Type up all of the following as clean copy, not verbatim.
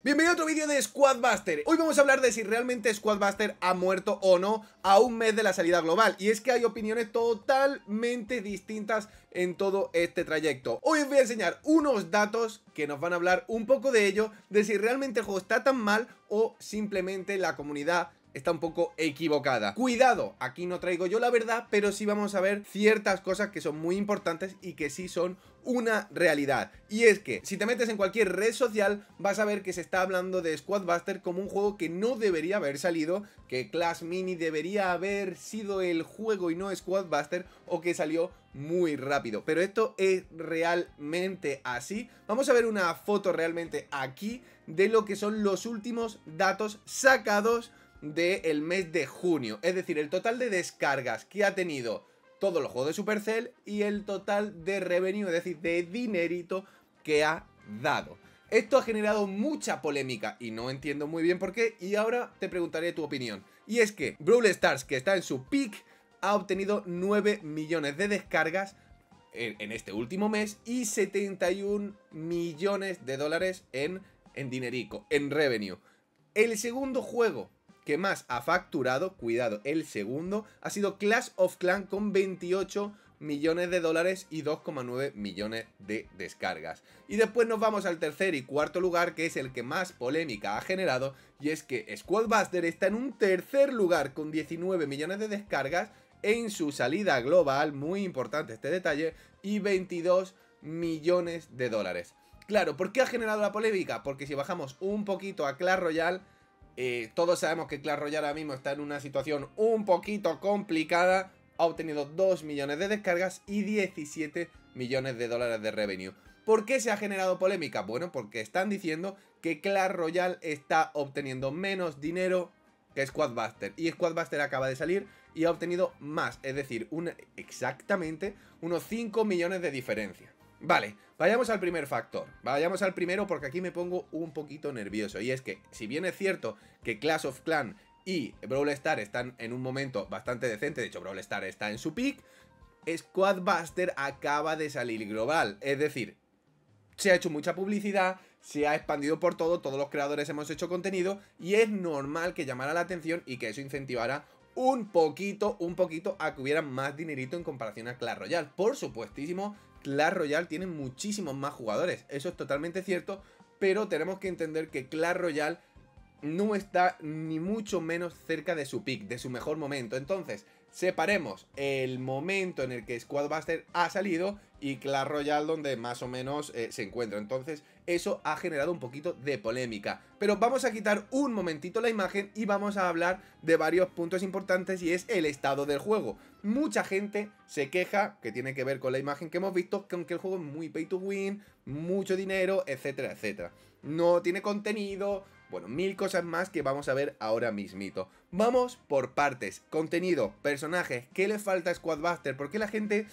Bienvenido a otro vídeo de Squadbuster. Hoy vamos a hablar de si realmente Squadbuster ha muerto o no a un mes de la salida global. Y es que hay opiniones totalmente distintas en todo este trayecto. Hoy os voy a enseñar unos datos que nos van a hablar un poco de ello, de si realmente el juego está tan mal o simplemente la comunidad está un poco equivocada. Cuidado, aquí no traigo yo la verdad, pero sí vamos a ver ciertas cosas que son muy importantes y que sí son una realidad. Y es que si te metes en cualquier red social vas a ver que se está hablando de Squadbuster como un juego que no debería haber salido, que Clash Mini debería haber sido el juego y no Squadbuster, o que salió muy rápido. Pero esto es realmente así. Vamos a ver una foto realmente aquí de lo que son los últimos datos sacados del mes de junio, es decir, el total de descargas que ha tenido todos los juegos de Supercell y el total de revenue, es decir, de dinerito que ha dado. Esto ha generado mucha polémica y no entiendo muy bien por qué, y ahora te preguntaré tu opinión. Y es que Brawl Stars, que está en su peak, ha obtenido 9 millones de descargas en este último mes y 71 millones de dólares en dinerico, en revenue. El segundo juego que más ha facturado, cuidado, el segundo, ha sido Clash of Clans con 28 millones de dólares y 2,9 millones de descargas. Y después nos vamos al tercer y cuarto lugar, que es el que más polémica ha generado, y es que Squadbuster está en un tercer lugar con 19 millones de descargas en su salida global, muy importante este detalle, y 22 millones de dólares. Claro, ¿por qué ha generado la polémica? Porque si bajamos un poquito a Clash Royale, todos sabemos que Clash Royale ahora mismo está en una situación un poquito complicada. Ha obtenido 2 millones de descargas y 17 millones de dólares de revenue. ¿Por qué se ha generado polémica? Bueno, porque están diciendo que Clash Royale está obteniendo menos dinero que Squadbuster. Y Squadbuster acaba de salir y ha obtenido más, es decir, exactamente unos 5 millones de diferencia. Vale, vayamos al primer factor, vayamos al primero porque aquí me pongo un poquito nervioso. Y es que, si bien es cierto que Clash of Clans y Brawl Stars están en un momento bastante decente, de hecho Brawl Stars está en su peak, Squadbuster acaba de salir global, es decir, se ha hecho mucha publicidad, se ha expandido por todo, todos los creadores hemos hecho contenido y es normal que llamara la atención y que eso incentivara un poquito a que hubiera más dinerito en comparación a Clash Royale. Por supuestísimo, Clash Royale tiene muchísimos más jugadores, eso es totalmente cierto, pero tenemos que entender que Clash Royale no está ni mucho menos cerca de su peak, de su mejor momento. Entonces, separemos el momento en el que Squadbuster ha salido y Clash Royale donde más o menos se encuentra. Entonces, eso ha generado un poquito de polémica. Pero vamos a quitar un momentito la imagen y vamos a hablar de varios puntos importantes, y es el estado del juego. Mucha gente se queja, que tiene que ver con la imagen que hemos visto, con que el juego es muy pay to win, mucho dinero, etcétera, etcétera. No tiene contenido, bueno, mil cosas más que vamos a ver ahora mismito. Vamos por partes. Contenido, personajes, ¿qué le falta a Squadbuster? ¿Por qué la gente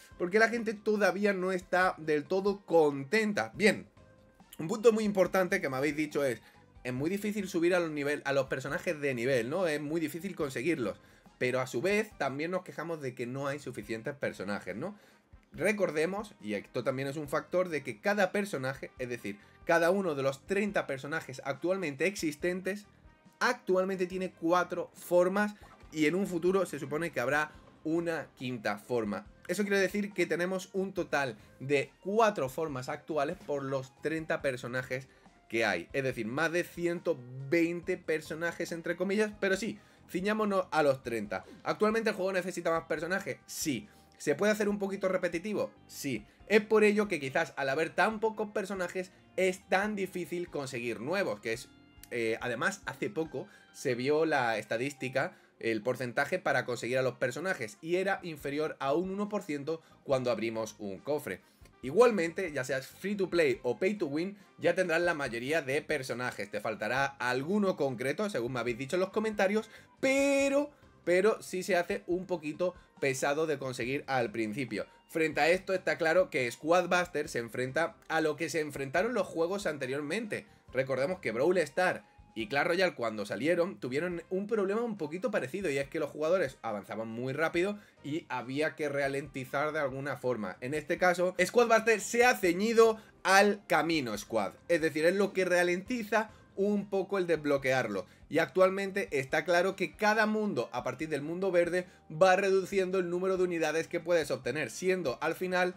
todavía no está del todo contenta? Bien, un punto muy importante que me habéis dicho es muy difícil subir a los personajes de nivel, ¿no? Es muy difícil conseguirlos. Pero a su vez también nos quejamos de que no hay suficientes personajes, ¿no? Recordemos, y esto también es un factor, de que cada personaje, es decir, cada uno de los 30 personajes actualmente existentes, actualmente tiene 4 formas y en un futuro se supone que habrá una quinta forma. Eso quiere decir que tenemos un total de 4 formas actuales por los 30 personajes que hay. Es decir, más de 120 personajes entre comillas, pero sí, ciñámonos a los 30. ¿Actualmente el juego necesita más personajes? Sí. ¿Se puede hacer un poquito repetitivo? Sí. Es por ello que quizás al haber tan pocos personajes es tan difícil conseguir nuevos, que es... además, hace poco se vio la estadística, el porcentaje para conseguir a los personajes, y era inferior a un 1% cuando abrimos un cofre. Igualmente, ya seas free to play o pay to win, ya tendrás la mayoría de personajes. Te faltará alguno concreto, según me habéis dicho en los comentarios, pero sí se hace un poquito pesado de conseguir al principio. Frente a esto está claro que Squadbuster se enfrenta a lo que se enfrentaron los juegos anteriormente. Recordemos que Brawl Stars Y Clash Royale, cuando salieron, tuvieron un problema un poquito parecido, y es que los jugadores avanzaban muy rápido y había que ralentizar de alguna forma. En este caso, Squadbuster se ha ceñido al camino squad, es decir, es lo que ralentiza un poco el desbloquearlo. Y actualmente está claro que cada mundo, a partir del mundo verde, va reduciendo el número de unidades que puedes obtener, siendo al final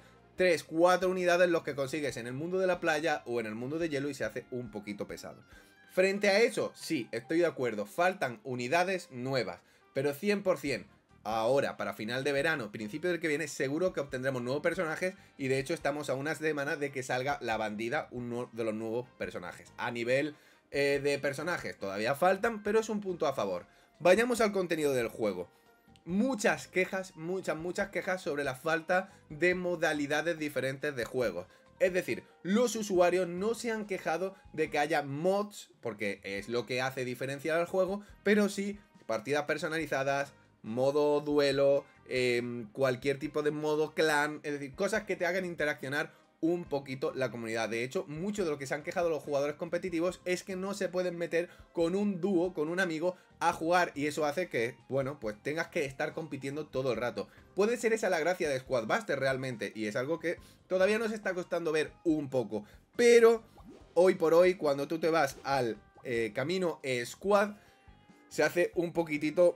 3-4 unidades los que consigues en el mundo de la playa o en el mundo de hielo, y se hace un poquito pesado. Frente a eso, sí, estoy de acuerdo, faltan unidades nuevas, pero 100%. Ahora, para final de verano, principio del que viene, seguro que obtendremos nuevos personajes, y de hecho estamos a unas semanas de que salga la bandida, uno de los nuevos personajes. A nivel de personajes todavía faltan, pero es un punto a favor. Vayamos al contenido del juego. Muchas quejas, muchas quejas sobre la falta de modalidades diferentes de juegos. Es decir, los usuarios no se han quejado de que haya mods, porque es lo que hace diferenciar al juego, pero sí partidas personalizadas, modo duelo, cualquier tipo de modo clan, es decir, cosas que te hagan interaccionar un poquito la comunidad. De hecho, mucho de lo que se han quejado los jugadores competitivos es que no se pueden meter con un dúo, con un amigo, a jugar, y eso hace que, bueno, pues tengas que estar compitiendo todo el rato. Puede ser esa la gracia de Squadbuster realmente, y es algo que todavía nos está costando ver un poco, pero hoy por hoy, cuando tú te vas al camino Squad, se hace un poquitito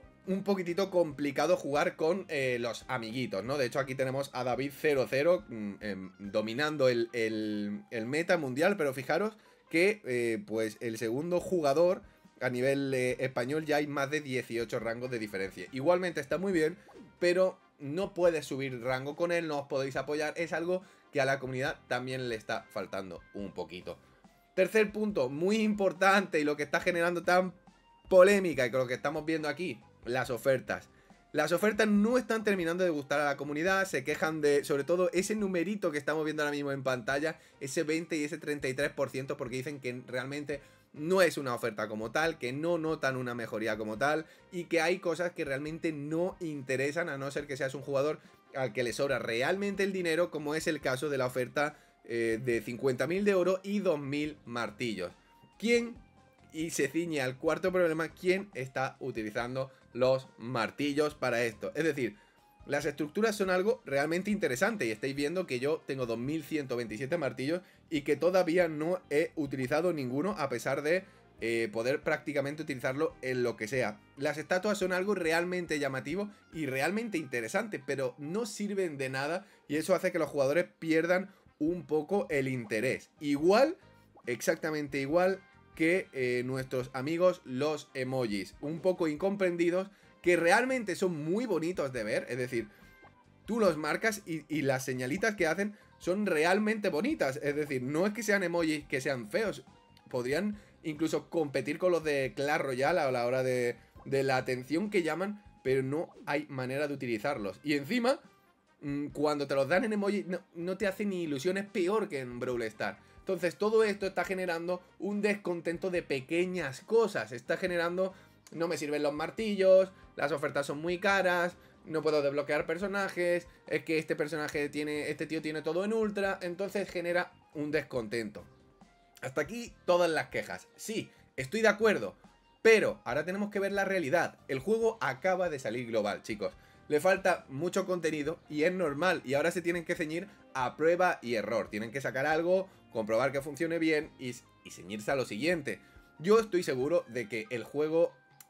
complicado jugar con los amiguitos, ¿no? De hecho, aquí tenemos a David00 dominando el meta mundial, pero fijaros que pues el segundo jugador a nivel español ya hay más de 18 rangos de diferencia. Igualmente está muy bien, pero no puedes subir rango con él, no os podéis apoyar, es algo que a la comunidad también le está faltando un poquito. Tercer punto, muy importante, y lo que está generando tan polémica, y con lo que estamos viendo aquí, las ofertas. Las ofertas no están terminando de gustar a la comunidad, se quejan de, sobre todo, ese numerito que estamos viendo ahora mismo en pantalla, ese 20 y ese 33%, porque dicen que realmente no es una oferta como tal, que no notan una mejoría como tal, y que hay cosas que realmente no interesan, a no ser que seas un jugador al que le sobra realmente el dinero, como es el caso de la oferta de 50.000 de oro y 2.000 martillos. ¿Quién? Y se ciñe al cuarto problema, ¿quién está utilizando los martillos para esto? Es decir, las estructuras son algo realmente interesante, y estáis viendo que yo tengo 2127 martillos y que todavía no he utilizado ninguno, a pesar de poder prácticamente utilizarlo en lo que sea. Las estatuas son algo realmente llamativo y realmente interesante, pero no sirven de nada, y eso hace que los jugadores pierdan un poco el interés. Igual, exactamente igual que nuestros amigos los emojis, un poco incomprendidos, que realmente son muy bonitos de ver. Es decir, tú los marcas y las señalitas que hacen son realmente bonitas. Es decir, no es que sean emojis que sean feos, podrían incluso competir con los de Clash Royale a la hora de la atención que llaman, pero no hay manera de utilizarlos. Y encima, cuando te los dan en emoji, no te hace ni ilusión, es peor que en Brawl Stars. Entonces todo esto está generando un descontento de pequeñas cosas. Está generando, no me sirven los martillos, las ofertas son muy caras, no puedo desbloquear personajes, es que este personaje tiene, este tío tiene todo en ultra, entonces genera un descontento. Hasta aquí todas las quejas. Sí, estoy de acuerdo, pero ahora tenemos que ver la realidad. El juego acaba de salir global, chicos. Le falta mucho contenido y es normal, y ahora se tienen que ceñir a prueba y error. Tienen que sacar algo, comprobar que funcione bien y ceñirse a lo siguiente. Yo estoy seguro de que el juego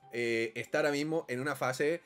está ahora mismo en una fase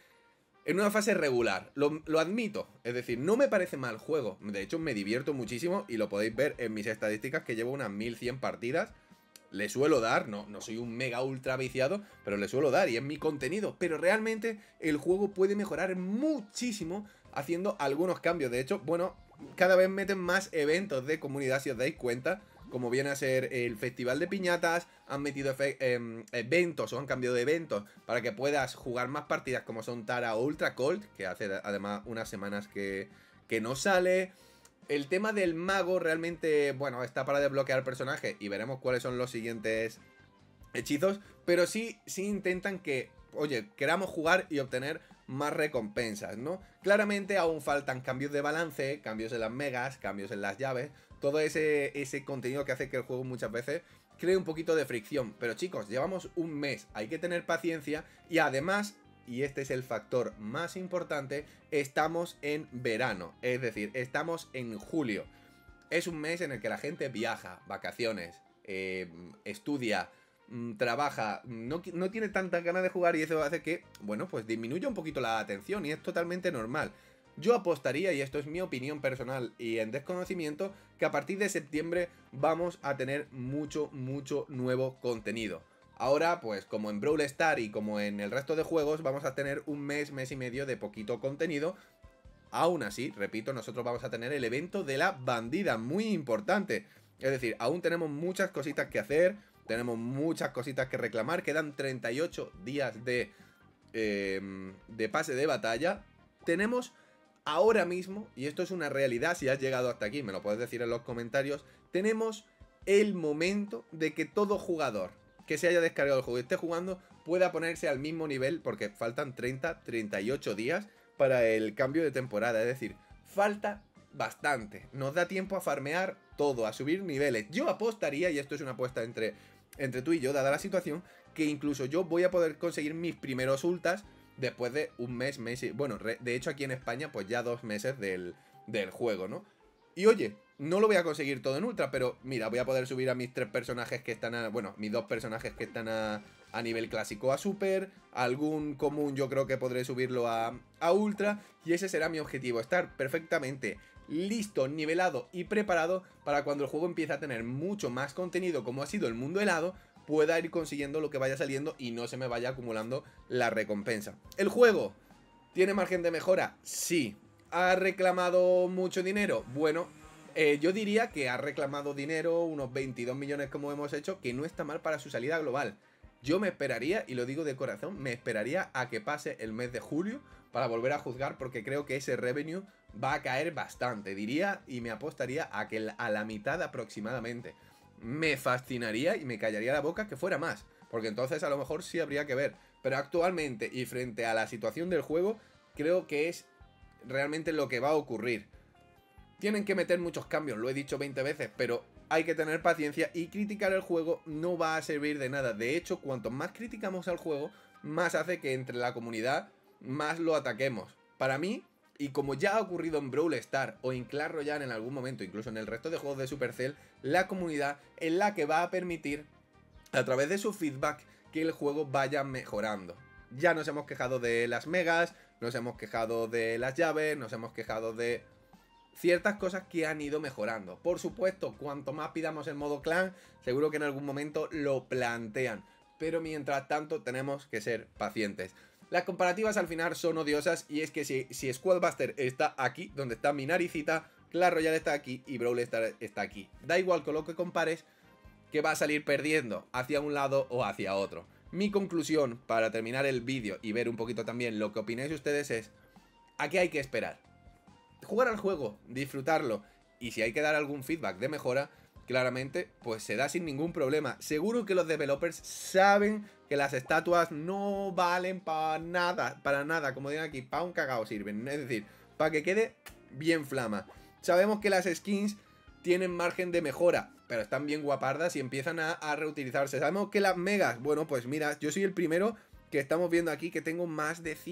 regular. Lo admito, es decir, no me parece mal juego. De hecho, me divierto muchísimo y lo podéis ver en mis estadísticas, que llevo unas 1100 partidas. Le suelo dar, no soy un mega ultra viciado, pero le suelo dar y es mi contenido. Pero realmente el juego puede mejorar muchísimo haciendo algunos cambios. De hecho, bueno, cada vez meten más eventos de comunidad, si os dais cuenta, como viene a ser el festival de piñatas. Han metido eventos, o han cambiado de eventos para que puedas jugar más partidas, como son Tara o Ultra Cold, que hace además unas semanas que no sale. El tema del mago realmente, bueno, está para desbloquear personajes y veremos cuáles son los siguientes hechizos, pero sí intentan que, oye, queramos jugar y obtener más recompensas, ¿no? Claramente aún faltan cambios de balance, cambios en las megas, cambios en las llaves, todo ese contenido que hace que el juego muchas veces cree un poquito de fricción. Pero chicos, llevamos un mes, hay que tener paciencia y además, y este es el factor más importante, estamos en verano, es decir, estamos en julio. Es un mes en el que la gente viaja, vacaciones, estudia, trabaja, no tiene tantas ganas de jugar y eso hace que, bueno, pues disminuya un poquito la atención y es totalmente normal. Yo apostaría, y esto es mi opinión personal y en desconocimiento, que a partir de septiembre vamos a tener mucho nuevo contenido. Ahora, pues como en Brawl Stars y como en el resto de juegos, vamos a tener un mes y medio de poquito contenido. Aún así, repito, nosotros vamos a tener el evento de la bandida, muy importante. Es decir, aún tenemos muchas cositas que hacer, tenemos muchas cositas que reclamar. Quedan 38 días de pase de batalla. Tenemos ahora mismo, y esto es una realidad, si has llegado hasta aquí, me lo puedes decir en los comentarios, tenemos el momento de que todo jugador que se haya descargado el juego y esté jugando pueda ponerse al mismo nivel, porque faltan 38 días para el cambio de temporada, es decir, falta bastante, nos da tiempo a farmear todo, a subir niveles. Yo apostaría, y esto es una apuesta entre tú y yo, dada la situación, que incluso yo voy a poder conseguir mis primeros ultas después de un mes y... Bueno, de hecho aquí en España pues ya 2 meses del juego, ¿no? Y oye, no lo voy a conseguir todo en ultra, pero mira, voy a poder subir a mis 3 personajes que están a... Bueno, mis 2 personajes que están a nivel clásico a super, algún común yo creo que podré subirlo a ultra, y ese será mi objetivo, estar perfectamente listo, nivelado y preparado para cuando el juego empiece a tener mucho más contenido como ha sido el mundo helado, pueda ir consiguiendo lo que vaya saliendo y no se me vaya acumulando la recompensa. ¿El juego tiene margen de mejora? Sí. ¿Ha reclamado mucho dinero? Bueno, yo diría que ha reclamado dinero, unos 22 millones como hemos hecho, que no está mal para su salida global. Yo me esperaría, y lo digo de corazón, me esperaría a que pase el mes de julio para volver a juzgar, porque creo que ese revenue va a caer bastante, diría, y me apostaría a que a la mitad aproximadamente. Me fascinaría y me callaría la boca que fuera más, porque entonces a lo mejor sí habría que ver, pero actualmente y frente a la situación del juego, creo que es realmente lo que va a ocurrir. Tienen que meter muchos cambios, lo he dicho 20 veces, pero hay que tener paciencia y criticar el juego no va a servir de nada. De hecho, cuanto más criticamos al juego, más hace que entre la comunidad más lo ataquemos. Para mí, y como ya ha ocurrido en Brawl Stars o en Clash Royale en algún momento, incluso en el resto de juegos de Supercell, la comunidad es la que va a permitir, a través de su feedback, que el juego vaya mejorando. Ya nos hemos quejado de las megas, nos hemos quejado de las llaves, nos hemos quejado de ciertas cosas que han ido mejorando. Por supuesto, cuanto más pidamos el modo clan, seguro que en algún momento lo plantean. Pero mientras tanto tenemos que ser pacientes. Las comparativas al final son odiosas, y es que si Squadbuster está aquí, donde está mi naricita, Clash Royale está aquí y Brawl Stars está aquí. Da igual con lo que compares, que va a salir perdiendo hacia un lado o hacia otro. Mi conclusión, para terminar el vídeo y ver un poquito también lo que opináis ustedes, es: ¿a qué hay que esperar? Jugar al juego, disfrutarlo, y si hay que dar algún feedback de mejora, claramente, pues se da sin ningún problema. Seguro que los developers saben que las estatuas no valen para nada, como digan aquí, para un cagao sirven, es decir, para que quede bien flama. Sabemos que las skins tienen margen de mejora, pero están bien guapardas y empiezan a reutilizarse. Sabemos que las megas, bueno, pues mira, yo soy el primero que estamos viendo aquí que tengo más de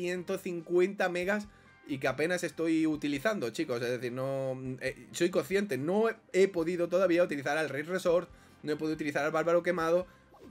150 megas y que apenas estoy utilizando, chicos. Es decir, no soy consciente, no he podido todavía utilizar al Raid Resort, no he podido utilizar al Bárbaro Quemado.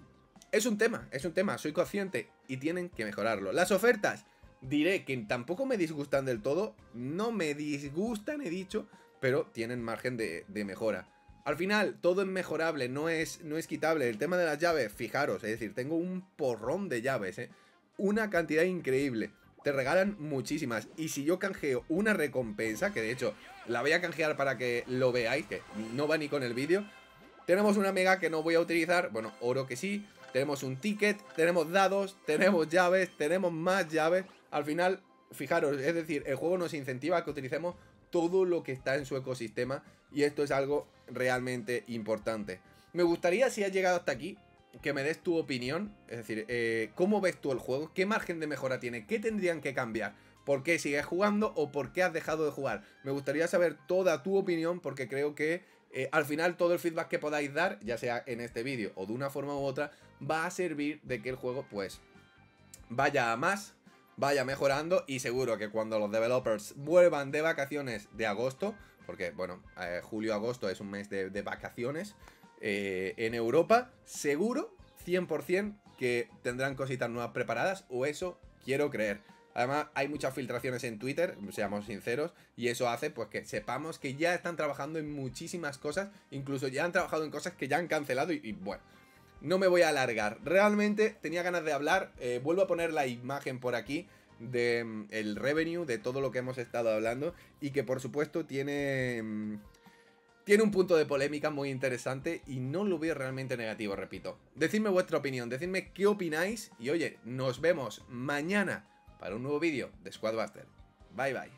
Es un tema, soy consciente y tienen que mejorarlo. Las ofertas, diré que tampoco me disgustan del todo, no me disgustan, he dicho, pero tienen margen de mejora. Al final, todo es mejorable, no es quitable. El tema de las llaves, fijaros, es decir, tengo un porrón de llaves, una cantidad increíble. Te regalan muchísimas, y si yo canjeo una recompensa, que de hecho la voy a canjear para que lo veáis, que no va ni con el vídeo. Tenemos una mega que no voy a utilizar, bueno, oro que sí. Tenemos un ticket, tenemos dados, tenemos llaves, tenemos más llaves. Al final, fijaros, es decir, el juego nos incentiva a que utilicemos todo lo que está en su ecosistema, y esto es algo realmente importante. Me gustaría, si has llegado hasta aquí, que me des tu opinión, es decir, ¿cómo ves tú el juego? ¿Qué margen de mejora tiene? ¿Qué tendrían que cambiar? ¿Por qué sigues jugando o por qué has dejado de jugar? Me gustaría saber toda tu opinión, porque creo que al final todo el feedback que podáis dar, ya sea en este vídeo o de una forma u otra, va a servir de que el juego pues vaya a más, vaya mejorando, y seguro que cuando los developers vuelvan de vacaciones de agosto, porque bueno, julio-agosto es un mes de vacaciones en Europa, seguro 100% que tendrán cositas nuevas preparadas, o eso quiero creer. Además, hay muchas filtraciones en Twitter, seamos sinceros, y eso hace pues que sepamos que ya están trabajando en muchísimas cosas, incluso ya han trabajado en cosas que ya han cancelado y bueno, no me voy a alargar. Realmente tenía ganas de hablar, vuelvo a poner la imagen por aquí de el revenue, de todo lo que hemos estado hablando, y que por supuesto tiene un punto de polémica muy interesante y no lo veo realmente negativo, repito. Decidme vuestra opinión, decidme qué opináis y oye, nos vemos mañana para un nuevo vídeo de Squadbuster. Bye bye.